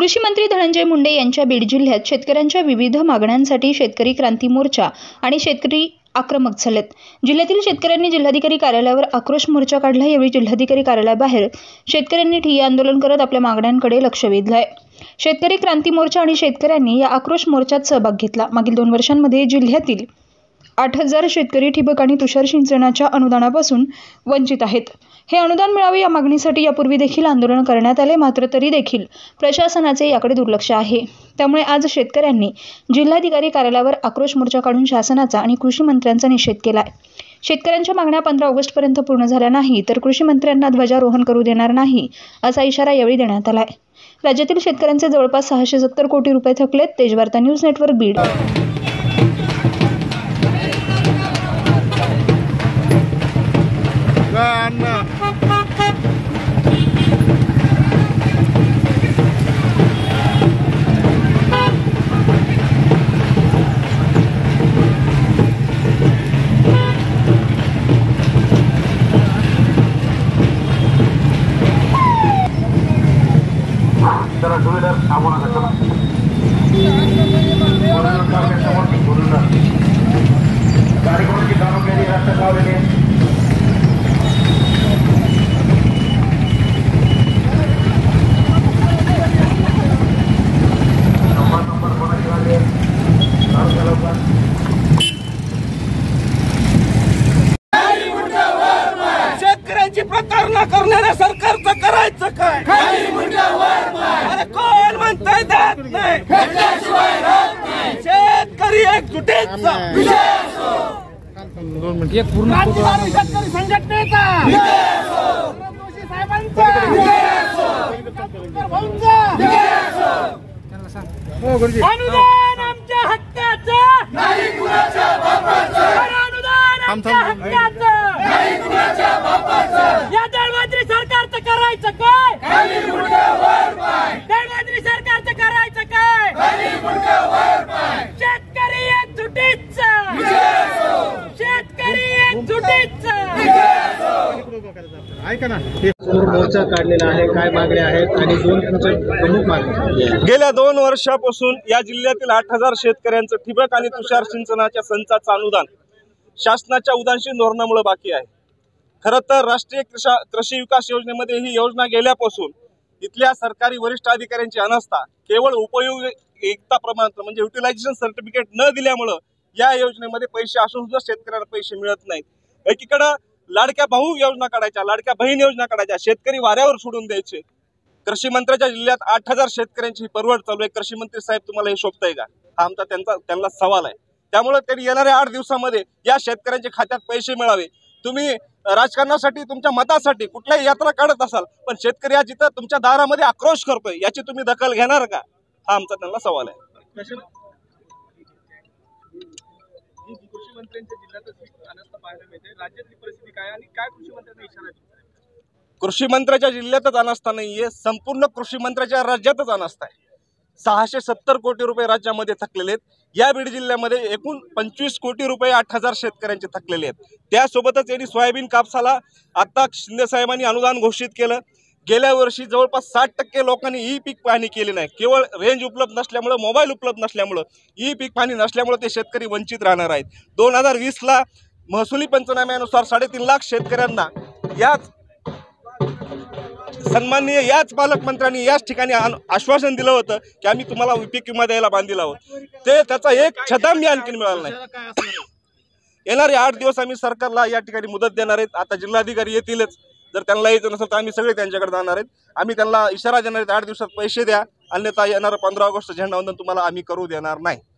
कृषी मंत्री धनंजय मुंडे यांच्या बीड जिल्ह्यात शेतकऱ्यांच्या विविध मागण्यांसाठी शेतकरी क्रांती मोर्चा आणि शेतकरी आक्रमक झालेत। जिल्ह्यातील शेतकऱ्यांनी जिल्हाधिकारी कार्यालयावर आक्रोश मोर्चा काढला। यावेळी जिल्हाधिकारी कार्यालयाबाहेर शेतकऱ्यांनी ठिय्या आंदोलन करत आपल्या मागण्यांकडे लक्ष वेधलंय। शेतकरी क्रांती मोर्चा आणि शेतकऱ्यांनी या आक्रोश मोर्चात सहभाग घेतला। मागील 2 वर्षांमध्ये जिल्ह्यातील 8,000 शेतकरी ठिबक आणि तुषार सिंचनाच्या अनुदानापासून वंचित आहेत। हे अनुदान मिळावे या मागणीसाठी यापूर्वी देखील आंदोलन करण्यात आले, मात्र तरी देखील प्रशासनाचे याकडे दुर्लक्ष आहे। त्यामुळे आज शेतकऱ्यांनी जिल्हाधिकारी कार्यालयावर आक्रोश मोर्चा काढून शासनाचा आणि कृषी मंत्र्यांचा निषेध केलाय। शेतकऱ्यांच्या मागण्या 15 ऑगस्टपर्यंत पूर्ण झाल्या नाही तर कृषी मंत्र्यांना ध्वजारोहण करू देणार नाही असा इशारा यावेळी देण्यात आलाय। राज्यातील शेतकऱ्यांचे जवळपास 670 कोटी रुपये थकलेत। Tejvarta news network Beed. जरा टू व्हीलर थांबू नका चला कार्यक्रमाची जाणून घ्यायची रस्त्यात लावलेली नंबर कोणाची लागली शेतकऱ्यांची प्रतारणा करणाऱ्या सरकारचं करायचं काय? अरे कोण म्हणताय देत नाही, शेतकरी एकजुटीचा क्रांतिकारी शेतकरी संघटनेचा साहेबांचा अनुदान आमच्या हक्काचं नाही, कुणाच्या बापाचं अनुदान आमच्या हक्काचं नाही, कुणाच्या बापाचं। या दळवाद्री सरकारचं करायचं काय? दळवाद्री सरकारचं करायचं काय? शेतकरी एकजुटीचा, शेतकरी एकजुटीचा। ऐका ना, मोर्चा काढलेला आहे, काय मागण्या आहेत आणि 2 प्रमुख मागण्या। गेल्या 2 वर्षापासून या जिल्ह्यातील 8,000 शेतकऱ्यांचं ठिबक आणि तुषार सिंचनाच्या संचाचं अनुदान शासनाच्या उदासीन धोरणामुळे बाकी आहे। खरं तर राष्ट्रीय कृषी विकास योजनेमध्ये ही योजना गेल्यापासून इथल्या सरकारी वरिष्ठ अधिकाऱ्यांची अनास्था केवळ उपयोगिता प्रमाणपत्र म्हणजे युटिलायझेशन सर्टिफिकेट न दिल्यामुळं या योजनेमध्ये पैसे असून सुद्धा शेतकऱ्यांना पैसे मिळत नाहीत। एकीकडं लाडक्या भाऊ योजना काढायच्या, लाडक्या बहीण योजना काढायच्या, शेतकरी वाऱ्यावर सोडून द्यायचे। कृषी मंत्र्याच्या जिल्ह्यात 8,000 शेतकऱ्यांची परवड चालू आहे। कृषी मंत्री साहेब तुम्हाला हे शोभतंय का? हा आमचा त्यांना सवाल आहे। त्यामुळे त्यांनी येणाऱ्या 8 दिवसामध्ये या शेतकऱ्यांच्या खात्यात पैसे मिळावे। तुम्ही राजकारणासाठी तुमच्या मतासाठी कुठल्याही यात्रा काढत असाल, पण शेतकरी आज जिथं तुमच्या दारामध्ये आक्रोश करतोय याची तुम्ही दखल घेणार का? हा आमचा त्यांना सवाल आहे। कृषी मंत्र्यांच्या जिल्ह्यातच अनास्था पाहायला मिळते, राज्यातली परिस्थिती काय आणि काय कृषी मंत्र्यांना इशारा देतात? कृषी मंत्र्याच्या जिल्ह्यातच अनास्था नाहीये, संपूर्ण कृषी मंत्र्याच्या राज्यातच अनास्था आहे। 670 कोटी रुपये राज्यामध्ये थकलेले आहेत। या बीड जिल्ह्यामध्ये एकूण 25 कोटी रुपये 8,000 शेतकऱ्यांचे थकलेले आहेत। त्यासोबतच यांनी सोयाबीन कापसाला आता शिंदे साहेबांनी अनुदान घोषित केलं। गेल्या वर्षी जवळपास 60% लोकांनी ई पीक पाहणी केली नाही। केवळ रेंज उपलब्ध नसल्यामुळे, मोबाईल उपलब्ध नसल्यामुळे, ई पीक पाहणी नसल्यामुळे ते शेतकरी वंचित राहणार आहेत। 2020ला महसुली पंचनाम्यानुसार 3.5 लाख शेतकऱ्यांना याच सन्माननीय याच पालकमंत्र्यांनी याच ठिकाणी आश्वासन दिलं होतं की आम्ही तुम्हाला पीक विमा द्यायला बांधील आहोत। त्याचा एक छदाम मी आणखी मिळाला नाही। येणारे 8 दिवस आम्ही सरकारला या ठिकाणी मुदत देणार आहेत। आता जिल्हाधिकारी येतीलच, जर त्यांना यायचं नसेल तर आम्ही सगळे त्यांच्याकडे जाणार आहेत। आम्ही त्यांना इशारा देणार आहेत 8 दिवसात पैसे द्या, अन्यथा येणारं 15 ऑगस्ट झेंडावंदन तुम्हाला आम्ही करू देणार नाही।